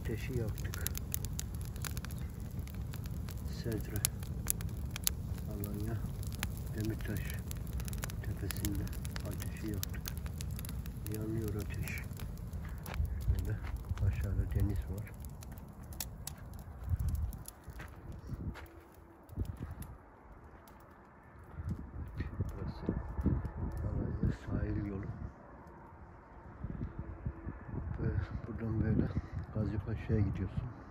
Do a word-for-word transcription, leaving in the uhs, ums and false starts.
Ateşi yaktık. Sedre, Alanya, Demirtaş tepesinde ateşi yaktık. Yanıyor ateş. Şöyle aşağıda deniz var. Burası Alanya sahil yolu. Ve buradan böyle Gazipaşa'ya gidiyorsun.